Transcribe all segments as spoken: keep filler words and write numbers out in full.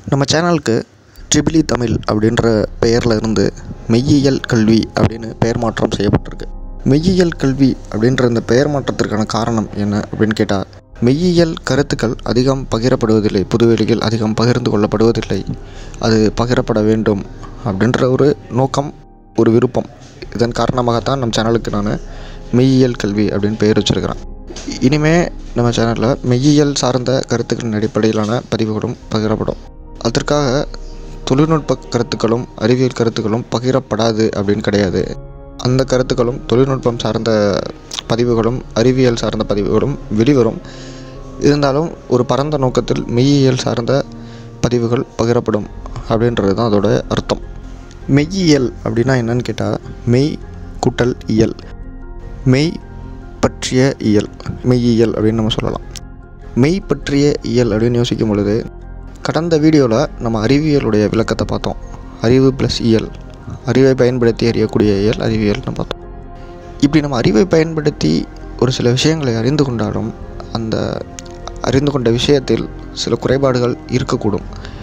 நம்ம சேனலுக்கு triple E Tamil அப்படின்ற பெயரில் இருந்து மெய்யியல் கல்வி அப்படின்னு பெயர் மாற்றம் செய்யப்பட்டிருக்கு. மெய்யியல் கல்வி அப்படின்ற இந்த பெயர் மாற்றத்திற்கான காரணம் என்ன அப்படின்னு கேட்டால், மெய்யியல் கருத்துக்கள் அதிகம் பகிரப்படுவதில்லை, பொதுவெளியில் அதிகம் பகிர்ந்து கொள்ளப்படுவதில்லை. அது பகிரப்பட வேண்டும் அப்படின்ற ஒரு நோக்கம், ஒரு விருப்பம். இதன் காரணமாகத்தான் நம்ம சேனலுக்கு நான் மெய்யியல் கல்வி அப்படின்னு பெயர் வச்சுருக்கிறேன். இனிமே நம்ம சேனலில் மெய்யியல் சார்ந்த கருத்துக்களின் அடிப்படையிலான பதிவுகளும் பகிரப்படும். அதற்காக தொழில்நுட்ப கருத்துக்களும் அறிவியல் கருத்துக்களும் பகிரப்படாது அப்படின்னு கிடையாது. அந்த கருத்துக்களும் தொழில்நுட்பம் சார்ந்த பதிவுகளும் அறிவியல் சார்ந்த பதிவுகளும் வெளிவரும். இருந்தாலும் ஒரு பரந்த நோக்கத்தில் மெய்யியல் சார்ந்த பதிவுகள் பகிரப்படும் அப்படின்றது தான் அதோட அர்த்தம். மெய்யியல் அப்படின்னா என்னன்னு கேட்டால், மெய் கூட்டல் இயல், மெய் பற்றிய இயல், மெய்யியல் அப்படின்னு நம்ம சொல்லலாம். மெய் பற்றிய இயல் அப்படின்னு யோசிக்கும் பொழுது, கடந்த வீடியோவில் நம்ம அறிவியலுடைய விளக்கத்தை பார்த்தோம். அறிவு ப்ளஸ் இயல், அறிவை பயன்படுத்தி அறியக்கூடிய இயல் அறிவியல்னு பார்த்தோம். இப்படி நம்ம அறிவை பயன்படுத்தி ஒரு சில விஷயங்களை அறிந்து கொண்டாலும் அந்த அறிந்து கொண்ட விஷயத்தில் சில குறைபாடுகள் இருக்கக்கூடும்.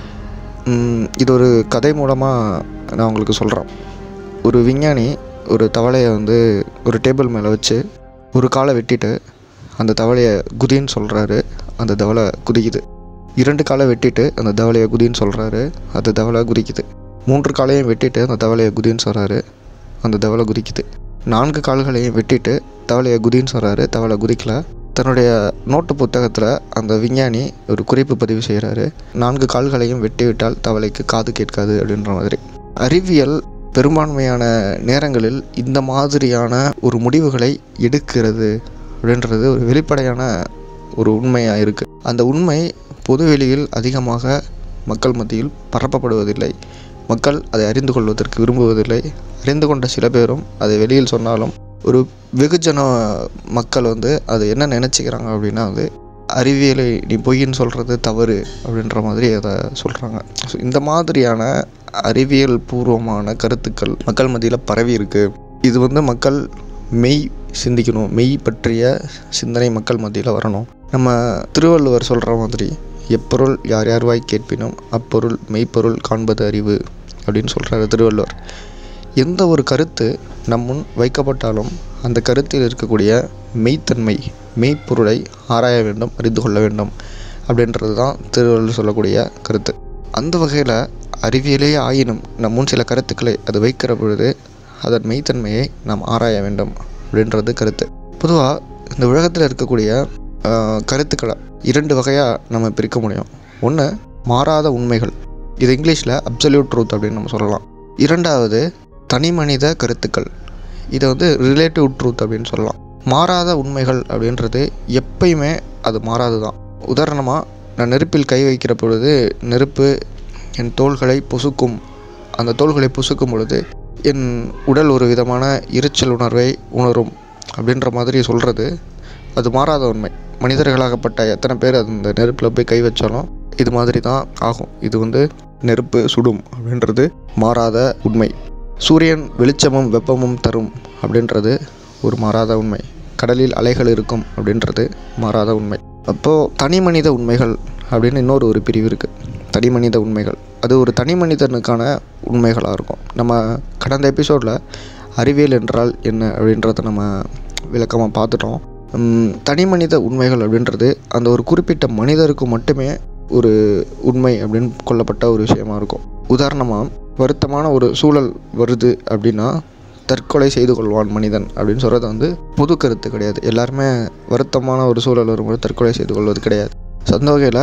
இது ஒரு கதை மூலமாக நான் உங்களுக்கு சொல்கிறேன். ஒரு விஞ்ஞானி ஒரு தவளையை வந்து ஒரு டேபிள் மேலே வச்சு ஒரு காலை வெட்டிட்டு அந்த தவளையை குதின்னு சொல்கிறாரு. அந்த தவளை குதிக்குது. இரண்டு காலை வெட்டிட்டு அந்த தவளையை குதின்னு சொல்கிறாரு. அந்த தவளை குதிக்குது. மூன்று காலையும் வெட்டிட்டு அந்த தவளையை குதின்னு சொல்கிறாரு. அந்த தவளை குதிக்குது. நான்கு கால்களையும் வெட்டிட்டு தவளையை குதின்னு சொல்கிறாரு. தவளை குதிக்கலை. தன்னுடைய நோட்டு புத்தகத்தில் அந்த விஞ்ஞானி ஒரு குறிப்பு பதிவு செய்கிறாரு. நான்கு கால்களையும் வெட்டி விட்டால் தவளைக்கு காது கேட்காது அப்படின்ற மாதிரி. அறிவியல் பெரும்பான்மையான நேரங்களில் இந்த மாதிரியான ஒரு முடிவுகளை எடுக்கிறது அப்படின்றது ஒரு வெளிப்படையான ஒரு உண்மையாக இருக்குது. அந்த உண்மை பொதுவெளியில் அதிகமாக மக்கள் மத்தியில் பரப்பப்படுவதில்லை. மக்கள் அதை அறிந்து கொள்வதற்கு விரும்புவதில்லை. அறிந்து கொண்ட சில பேரும் அதை வெளியில் சொன்னாலும் ஒரு வெகுஜன மக்கள் வந்து அது என்ன நினச்சிக்கிறாங்க அப்படின்னா, வந்து அறிவியலை நீ பொய்ன்னு சொல்கிறது தவறு அப்படின்ற மாதிரி அதை சொல்கிறாங்க. ஸோ இந்த மாதிரியான அறிவியல் பூர்வமான கருத்துக்கள் மக்கள் மத்தியில் பரவி இருக்குது. இது வந்து மக்கள் மெய் சிந்திக்கணும், மெய் பற்றிய சிந்தனை மக்கள் மத்தியில் வரணும். நம்ம திருவள்ளுவர் சொல்கிற மாதிரி, எப்பொருள் யார் யார் வாய் கேட்பினும் அப்பொருள் மெய்ப்பொருள் காண்பது அறிவு அப்படின்னு சொல்கிறாரு திருவள்ளுவர். எந்த ஒரு கருத்து நம் முன் வைக்கப்பட்டாலும் அந்த கருத்தில் இருக்கக்கூடிய மெய்த்தன்மை, மெய்ப்பொருளை ஆராய வேண்டும், அறிந்து கொள்ள வேண்டும் அப்படின்றது தான் திருவள்ளுவர் சொல்லக்கூடிய கருத்து. அந்த வகையில் அறிவியலே ஆயினும் நம் முன் சில கருத்துக்களை அது வைக்கிற பொழுது அதன் மெய்த்தன்மையை நாம் ஆராய வேண்டும் அப்படின்றது கருத்து. பொதுவாக இந்த உலகத்தில் இருக்கக்கூடிய கருத்துக்களை இரண்டு வகையாக நம்ம பிரிக்க முடியும். ஒன்று மாறாத உண்மைகள், இது இங்கிலீஷில் அப்சல்யூட் ட்ரூத் அப்படின்னு நம்ம சொல்லலாம். இரண்டாவது தனி மனித கருத்துக்கள், இதை வந்து ரிலேட்டிவ் ட்ரூத் அப்படின்னு சொல்லலாம். மாறாத உண்மைகள் அப்படின்றது எப்பயுமே அது மாறாது தான். உதாரணமாக, நான் நெருப்பில் கை வைக்கிற பொழுது நெருப்பு என் தோள்களை பொசுக்கும். அந்த தோள்களை பொசுக்கும் பொழுது என் உடல் ஒரு விதமான எரிச்சல் உணர்வை உணரும் அப்படின்ற மாதிரி சொல்கிறது அது மாறாத உண்மை. மனிதர்களாகப்பட்ட எத்தனை பேர் அந்த நெருப்பில் போய் கை வச்சாலும் இது மாதிரி தான் ஆகும். இது வந்து நெருப்பு சுடும் அப்படின்றது மாறாத உண்மை. சூரியன் வெளிச்சமும் வெப்பமும் தரும் அப்படின்றது ஒரு மாறாத உண்மை. கடலில் அலைகள் இருக்கும் அப்படின்றது மாறாத உண்மை. அப்போது தனி மனித உண்மைகள் அப்படின்னு இன்னொரு ஒரு பிரிவு இருக்குது. தனி மனித உண்மைகள் அது ஒரு தனி மனிதனுக்கான உண்மைகளாக இருக்கும். நம்ம கடந்த எபிசோடில் அறிவியல் என்றால் என்ன அப்படின்றத நம்ம விளக்கமாக பார்த்துட்டோம். தனி மனித உண்மைகள் அப்படின்றது அந்த ஒரு குறிப்பிட்ட மனிதருக்கு மட்டுமே ஒரு உண்மை அப்படின்னு கொள்ளப்பட்ட ஒரு விஷயமா இருக்கும். உதாரணமாக, வருத்தமான ஒரு சூழல் வருது அப்படின்னா தற்கொலை செய்து கொள்வான் மனிதன் அப்படின்னு சொல்கிறது வந்து பொது கருத்து கிடையாது. எல்லாருமே வருத்தமான ஒரு சூழல் வரும்போது தற்கொலை செய்து கொள்வது கிடையாது. அந்த வகையில்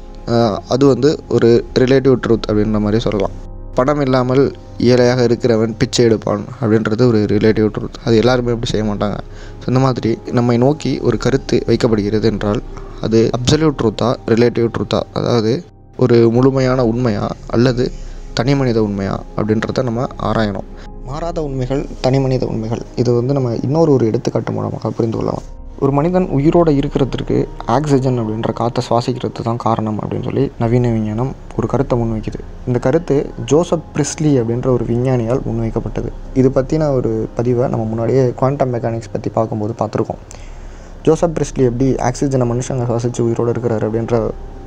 அது வந்து ஒரு ரிலேட்டிவ் ட்ரூத் அப்படின்ற மாதிரி சொல்லலாம். பணம் இல்லாமல் ஏழையாக இருக்கிறவன் பிச்சை எடுப்பான் அப்படின்றது ஒரு ரிலேட்டிவ் ட்ரூத். அது எல்லாருமே அப்படி செய்ய மாட்டாங்க. ஸோ இந்த மாதிரி நம்மை நோக்கி ஒரு கருத்து வைக்கப்படுகிறது என்றால் அது அப்சல்யூட் ட்ரூத்தா, ரிலேட்டிவ் ட்ரூத்தா, அதாவது ஒரு முழுமையான உண்மையா அல்லது தனி மனித உண்மையா அப்படின்றத நம்ம ஆராயணும். மாறாத உண்மைகள், தனி மனித உண்மைகள், இது வந்து நம்ம இன்னொரு ஒரு எடுத்துக்காட்டு மூலமாக புரிந்து கொள்ளலாம். ஒரு மனிதன் உயிரோடு இருக்கிறதுக்கு ஆக்சிஜன் அப்படின்ற காற்றை சுவாசிக்கிறது தான் காரணம் அப்படின்னு சொல்லி நவீன விஞ்ஞானம் ஒரு கருத்தை முன்வைக்குது. இந்த கருத்து ஜோசப் பிரிஸ்லி அப்படின்ற ஒரு விஞ்ஞானியால் முன்வைக்கப்பட்டது. இது பற்றின ஒரு பதிவை நம்ம முன்னாடியே குவாண்டம் மெக்கானிக்ஸ் பற்றி பார்க்கும்போது பார்த்துருக்கோம். ஜோசப் பிரிஸ்லி எப்படி ஆக்சிஜனை மனுஷங்க சுவாசித்து உயிரோடு இருக்கிறார் அப்படின்ற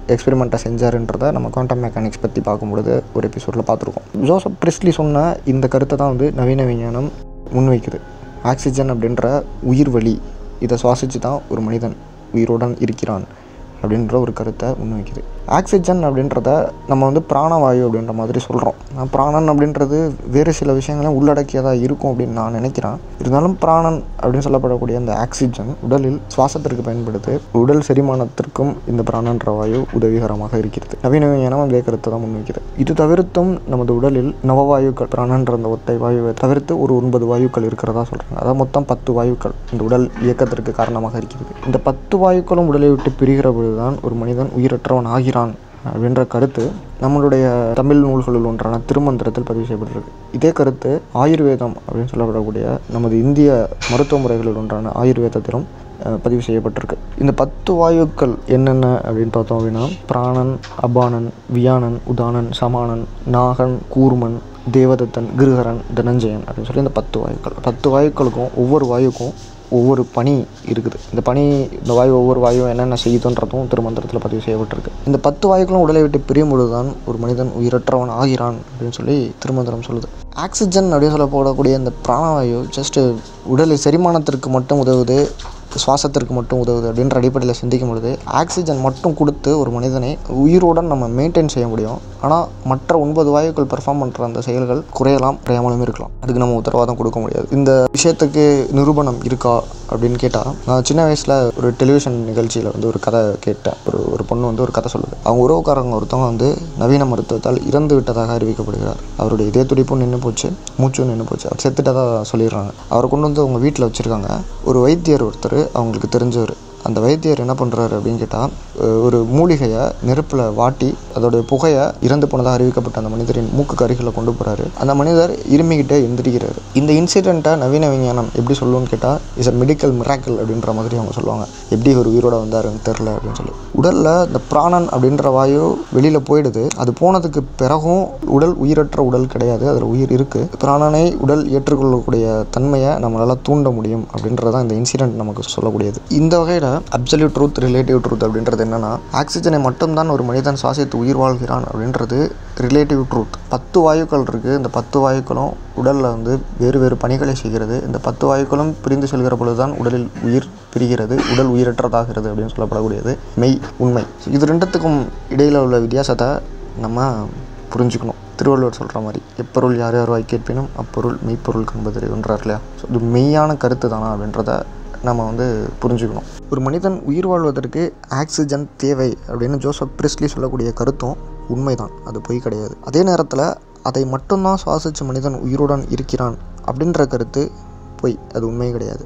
எக்ஸ்பெரிமெண்ட்டை செஞ்சாருன்றதை நம்ம குவாண்டம் மெக்கானிக்ஸ் பற்றி பார்க்கும்பொழுது ஒரு எபிசோடில் பார்த்துருக்கோம். ஜோசப் பிரிஸ்லி சொன்ன இந்த கருத்தை தான் வந்து நவீன விஞ்ஞானம் முன்வைக்குது. ஆக்சிஜன் அப்படின்ற உயிர் வழி, இதை சுவாசித்து தான் ஒரு மனிதன் உயிருடன் இருக்கிறான் அப்படின்ற ஒரு கருத்தை முன்வைக்குது. ஆக்சிஜன் அப்படின்றத நம்ம வந்து பிராணவாயு அப்படின்ற மாதிரி சொல்கிறோம். பிராணன் அப்படின்றது வேறு சில விஷயங்களையும் உள்ளடக்கியதாக இருக்கும் அப்படின்னு நான் நினைக்கிறேன். இருந்தாலும் பிராணன் அப்படின்னு சொல்லப்படக்கூடிய அந்த ஆக்சிஜன் உடலில் சுவாசத்திற்கு பயன்படுது. உடல் செரிமானத்திற்கும் இந்த பிராணன்ற வாயு உதவிகரமாக இருக்கிறது. நவீன விஞ்ஞானம் அதே கருத்தை தான் முன்வைக்கிறது. இது தவிர்த்தும் நமது உடலில் நவவாயுக்கள், பிராணன்ற அந்த ஒத்தை வாயுவை தவிர்த்து ஒரு ஒன்பது வாயுக்கள் இருக்கிறதா சொல்கிறாங்க. அதாவது மொத்தம் பத்து வாயுக்கள் இந்த உடல் இயக்கத்திற்கு காரணமாக இருக்கிறது. இந்த பத்து வாயுக்களும் உடலை விட்டு பிரிகிற பொழுதுதான் ஒரு மனிதன் உயிரற்றவன் ஆகிறான் அப்படின்ற கருத்து நம்மளுடைய தமிழ் நூல்களில் ஒன்றான திருமந்திரத்தில் பதிவு செய்யப்பட்டிருக்கு. இதே கருத்து ஆயுர்வேதம் அப்படின்னு சொல்லப்படக்கூடிய நமது இந்திய மருத்துவ முறைகளில் ஒன்றான ஆயுர்வேதத்திலும் பதிவு செய்யப்பட்டிருக்கு. இந்த பத்து வாயுக்கள் என்னென்ன அப்படின்னு பார்த்தோம் அப்படின்னா பிராணன், அபானன், வியானன், உதானன், சமானன், நாகன், கூர்மன், தேவதத்தன், கிருஹரன், தனஞ்சயன் அப்படின்னு சொல்லி இந்த பத்து வாயுக்கள். பத்து வாயுக்களுக்கும் ஒவ்வொரு வாயுக்கும் ஒவ்வொரு பணி இருக்குது. இந்த பணி, இந்த வாயு ஒவ்வொரு வாயுவும் என்னென்ன செய்யுதுன்றதும் திருமந்திரத்தில் பதிவு செய்யப்பட்டிருக்கு. இந்த பத்து வாயுக்களும் உடலை விட்டு பிரியும் பொழுதுதான் ஒரு மனிதன் உயிரற்றவன் ஆகிறான் அப்படின்னு சொல்லி திருமந்திரம் சொல்லுது. ஆக்சிஜன் அப்படின்னு சொல்லப்படக்கூடிய இந்த பிராணவாயு ஜஸ்ட்டு உடல் செரிமானத்திற்கு மட்டும் உதவுது, சுவாசத்திற்கு மட்டும் உதவுது அப்படின்ற அடிப்படையில் சிந்திக்கும் பொழுது ஆக்சிஜன் மட்டும் கொடுத்து ஒரு மனிதனை உயிரோடன் நம்ம மெயின்டைன் செய்ய முடியும். ஆனால் மற்ற ஒன்பது வாயுக்கள் பெர்ஃபார்ம் பண்ணுற அந்த செயல்கள் குறையலாம், குறையாமலும் இருக்கலாம். அதுக்கு நம்ம உத்தரவாதம் கொடுக்க முடியாது. இந்த விஷயத்துக்கு நிரூபணம் இருக்கா அப்படின்னு கேட்டால், நான் சின்ன வயசில் ஒரு டெலிவிஷன் நிகழ்ச்சியில் வந்து ஒரு கதை கேட்டேன். ஒரு ஒரு பொண்ணு வந்து ஒரு கதை சொல்லுது. அவங்க உறவுக்காரங்க ஒருத்தவங்க வந்து நவீன மருத்துவத்தால் இறந்து விட்டதாக அறிவிக்கப்படுகிறார். அவருடைய இதய துடிப்பும் நின்று போச்சு, மூச்சும் நின்று போச்சு, அவர் செத்துட்டதாக சொல்லிடுறாங்க. அவரை கொண்டு வந்து அவங்க வீட்டில் வச்சுருக்காங்க. ஒரு வைத்தியர் ஒருத்தர் அவங்களுக்கு தெரிஞ்சவர். அந்த வைத்தியர் என்ன பண்ணுறாரு அப்படின்னு கேட்டால், ஒரு மூலிகையை நெருப்பில் வாட்டி அதோடைய புகையை இறந்து போனதாக அறிவிக்கப்பட்ட அந்த மனிதரின் மூக்கு அருகில் கொண்டு போகிறாரு. அந்த மனிதர் இருமிக்கிட்டே எந்திரிக்கிறாரு. இந்த இன்சிடெண்ட்டை நவீன விஞ்ஞானம் எப்படி சொல்லுவோன்னு கேட்டால், இஸ் அ மெடிக்கல் மிராக்கிள் அப்படின்ற மாதிரி அவங்க சொல்லுவாங்க. எப்படி ஒரு உயிரோட வந்தாருன்னு தெரில அப்படின்னு சொல்லி. உடலில் இந்த பிராணன் அப்படின்ற வாயு வெளியில் போயிடுது. அது போனதுக்கு பிறகும் உடல் உயிரற்ற உடல் கிடையாது, அதில் உயிர் இருக்குது. பிராணனை உடல் ஏற்றுக்கொள்ளக்கூடிய தன்மையை நம்மளால் தூண்ட முடியும் அப்படின்றதான் இந்த இன்சிடெண்ட் நமக்கு சொல்லக்கூடியது. இந்த வகையில் அப்சல்யூட் ட்ரூத், ரிலேட்டிவ் ட்ரூத் அப்படின்றது என்னன்னா, ஆக்சிஜனை மட்டும்தான் ஒரு மனிதன் சுவாசித்து உயிர் வாழ்கிறான் அப்படின்றது ரிலேட்டிவ் ட்ரூத். பத்து வாயுக்கள் இருக்குது. இந்த பத்து வாயுக்களும் உடலில் வந்து வேறு வேறு பணிகளை செய்கிறது. இந்த பத்து வாயுக்களும் பிரிந்து செல்கிற பொழுதுதான் உடலில் உயிர் பிரிகிறது, உடல் உயிரற்றதாகிறது அப்படின்னு சொல்லப்படக்கூடியது மெய், உண்மை. இது ரெண்டுத்துக்கும் இடையில் உள்ள வித்தியாசத்தை நம்ம புரிஞ்சுக்கணும். திருவள்ளுவர் சொல்கிற மாதிரி, எப்பொருள் யார் யார் வாய் கேட்பினும் அப்பொருள் மெய்ப்பொருள் காண்பது ஒன்றார் இல்லையா. ஸோ இது மெய்யான கருத்து தானா அப்படின்றத நம்ம வந்து புரிஞ்சுக்கணும். ஒரு மனிதன் உயிர் வாழ்வதற்கு ஆக்சிஜன் தேவை அப்படின்னு ஜோசப் பிரிஸ்லி சொல்லக்கூடிய கருத்தும் உண்மைதான், அது பொய் கிடையாது. அதே நேரத்தில் அதை மட்டும்தான் சுவாசித்த மனிதன் உயிருடன் இருக்கிறான் அப்படின்ற கருத்து பொய், அது உண்மை கிடையாது.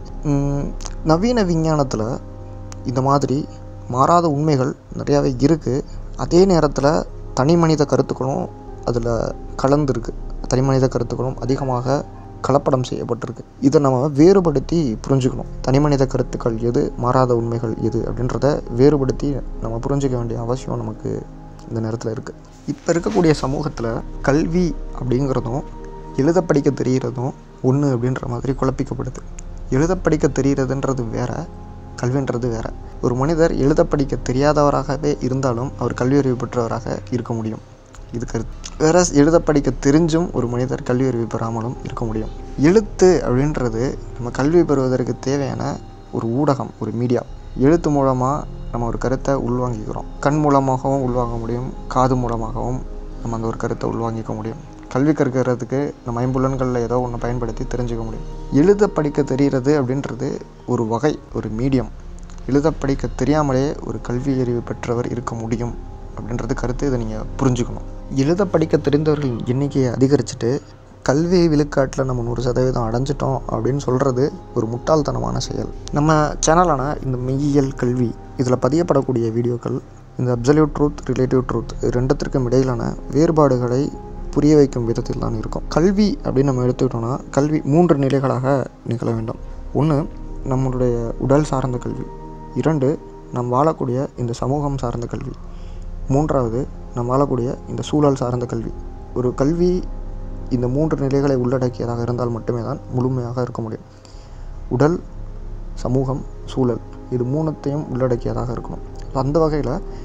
நவீன விஞ்ஞானத்தில் இந்த மாதிரி மாறாத உண்மைகள் நிறையாவே இருக்குது. அதே நேரத்தில் தனி மனித கருத்துக்களும் அதில் கலந்துருக்கு. தனி மனித கருத்துக்களும் அதிகமாக கலப்படம் செய்யப்பட்டிருக்கு. இதை நம்ம வேறுபடுத்தி புரிஞ்சுக்கணும். தனி மனித கருத்துக்கள் எது, மாறாத உண்மைகள் எது அப்படின்றத வேறுபடுத்தி நம்ம புரிஞ்சிக்க வேண்டிய அவசியம் நமக்கு இந்த நேரத்தில் இருக்குது. இப்போ இருக்கக்கூடிய சமூகத்தில் கல்வி அப்படிங்கிறதும் எழுத படிக்க தெரிகிறதும் ஒன்று அப்படின்ற மாதிரி குழப்பிக்கப்படுது. எழுத படிக்க தெரிகிறதுன்றது வேறு, கல்வின்றது வேறு. ஒரு மனிதர் எழுத படிக்க தெரியாதவராகவே இருந்தாலும் அவர் கல்வி அறிவு பெற்றவராக இருக்க முடியும். இது கருத்து. வேற எழுத படிக்க தெரிஞ்சும் ஒரு மனிதர் கல்வி அறிவு பெறாமலும் இருக்க முடியும். எழுத்து அப்படின்றது நம்ம கல்வி பெறுவதற்கு தேவையான ஒரு ஊடகம், ஒரு மீடியா. எழுத்து மூலமாக நம்ம ஒரு கருத்தை உள்வாங்கிக்கிறோம். கண் மூலமாகவும் உள்வாங்க முடியும், காது மூலமாகவும் நம்ம அந்த ஒரு கருத்தை உள்வாங்கிக்க முடியும். கல்வி கற்கிறதுக்கு நம்ம ஐம்புலன்களில் ஏதோ ஒன்று பயன்படுத்தி தெரிஞ்சுக்க முடியும். எழுத படிக்க தெரிகிறது அப்படின்றது ஒரு வகை, ஒரு மீடியம். எழுத படிக்க தெரியாமலே ஒரு கல்வி அறிவு பெற்றவர் இருக்க முடியும் அப்படின்றது கருத்து. இதை நீங்கள் புரிஞ்சுக்கணும். எழுத படிக்க தெரிந்தவர்கள் எண்ணிக்கையை அதிகரிச்சுட்டு கல்வி விழுக்காட்டில் நம்ம நூறு சதவீதம் அடைஞ்சிட்டோம் அப்படின்னு சொல்கிறது ஒரு முட்டாள்தனமான செயல். நம்ம சேனலான இந்த மெய்யியல் கல்வி இதில் பதியப்படக்கூடிய வீடியோக்கள் இந்த அப்சல்யூட் ட்ரூத், ரிலேட்டிவ் ட்ரூத் ரெண்டுத்திற்கும் இடையிலான வேறுபாடுகளை புரிய வைக்கும் விதத்தில் தான் இருக்கும். கல்வி அப்படின்னு நம்ம எடுத்துக்கிட்டோம்னா கல்வி மூன்று நிலைகளாக நிகழ வேண்டும். ஒன்று நம்மளுடைய உடல் சார்ந்த கல்வி, இரண்டு நாம் வாழக்கூடிய இந்த சமூகம் சார்ந்த கல்வி, மூன்றாவது நாம் வாழக்கூடிய இந்த சூழல் சார்ந்த கல்வி. ஒரு கல்வி இந்த மூன்று நிலைகளை உள்ளடக்கியதாக இருந்தால் மட்டுமே தான் முழுமையாக இருக்க முடியும். உடல், சமூகம், சூழல் இது மூணுத்தையும் உள்ளடக்கியதாக இருக்கணும். அந்த வகையில்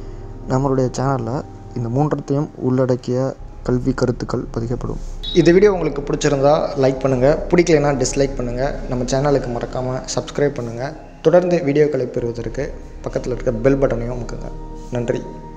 நம்மளுடைய சேனலில் இந்த மூன்றத்தையும் உள்ளடக்கிய கல்வி கருத்துக்கள் பதிக்கப்படும். இந்த வீடியோ உங்களுக்கு பிடிச்சிருந்தா லைக் பண்ணுங்கள், பிடிக்கலைன்னா டிஸ்லைக் பண்ணுங்கள். நம்ம சேனலுக்கு மறக்காமல் சப்ஸ்கிரைப் பண்ணுங்கள். தொடர்ந்து வீடியோக்களை பெறுவதற்கு பக்கத்தில் இருக்க பெல் பட்டனையும் அமுக்குங்க. நன்றி.